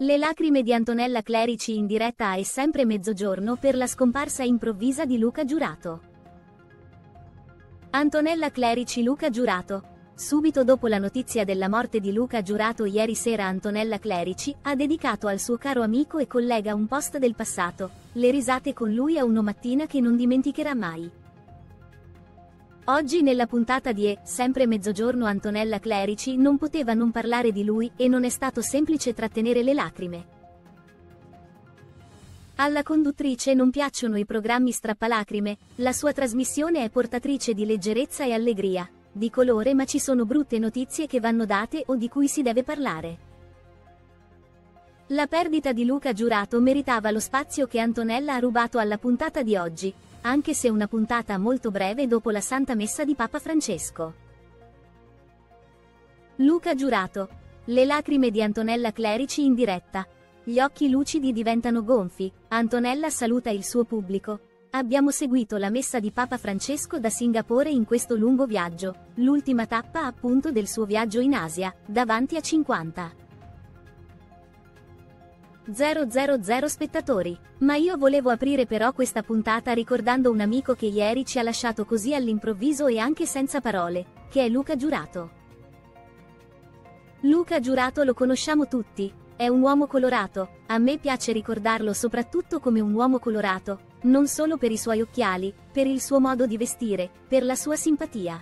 Le lacrime di Antonella Clerici in diretta a È sempre mezzogiorno per la scomparsa improvvisa di Luca Giurato. Antonella Clerici Luca Giurato. Subito dopo la notizia della morte di Luca Giurato ieri sera Antonella Clerici ha dedicato al suo caro amico e collega un post del passato, le risate con lui a una mattina che non dimenticherà mai. Oggi nella puntata di È sempre mezzogiorno Antonella Clerici non poteva non parlare di lui e non è stato semplice trattenere le lacrime. Alla conduttrice non piacciono i programmi strappalacrime, la sua trasmissione è portatrice di leggerezza e allegria, di colore, ma ci sono brutte notizie che vanno date o di cui si deve parlare. La perdita di Luca Giurato meritava lo spazio che Antonella ha rubato alla puntata di oggi, anche se una puntata molto breve dopo la Santa Messa di Papa Francesco. Luca Giurato. Le lacrime di Antonella Clerici in diretta. Gli occhi lucidi diventano gonfi, Antonella saluta il suo pubblico. Abbiamo seguito la messa di Papa Francesco da Singapore in questo lungo viaggio, l'ultima tappa appunto del suo viaggio in Asia, davanti a 50.000 spettatori. Ma io volevo aprire però questa puntata ricordando un amico che ieri ci ha lasciato così all'improvviso e anche senza parole, che è Luca Giurato. Luca Giurato lo conosciamo tutti, è un uomo colorato, a me piace ricordarlo soprattutto come un uomo colorato, non solo per i suoi occhiali, per il suo modo di vestire, per la sua simpatia.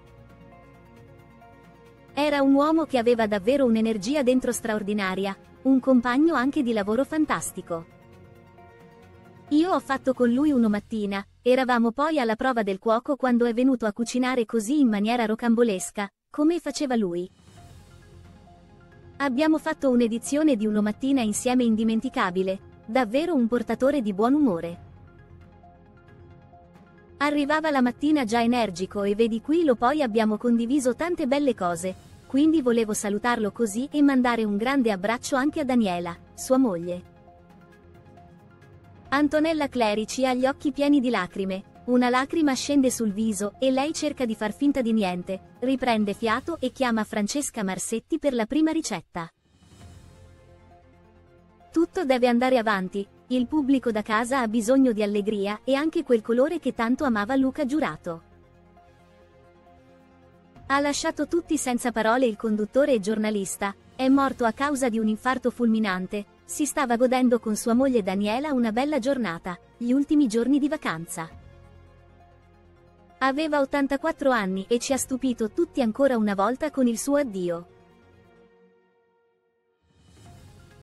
Era un uomo che aveva davvero un'energia dentro straordinaria, un compagno anche di lavoro fantastico. Io ho fatto con lui una mattina, eravamo poi alla prova del cuoco quando è venuto a cucinare così in maniera rocambolesca, come faceva lui. Abbiamo fatto un'edizione di una mattina insieme indimenticabile, davvero un portatore di buon umore. Arrivava la mattina già energico e vedi qui poi abbiamo condiviso tante belle cose, quindi volevo salutarlo così e mandare un grande abbraccio anche a Daniela, sua moglie. Antonella Clerici ha gli occhi pieni di lacrime, una lacrima scende sul viso e lei cerca di far finta di niente, riprende fiato e chiama Francesca Marsetti per la prima ricetta. Tutto deve andare avanti, il pubblico da casa ha bisogno di allegria e anche quel colore che tanto amava Luca Giurato. Ha lasciato tutti senza parole il conduttore e giornalista, è morto a causa di un infarto fulminante, si stava godendo con sua moglie Daniela una bella giornata, gli ultimi giorni di vacanza. Aveva 84 anni e ci ha stupito tutti ancora una volta con il suo addio.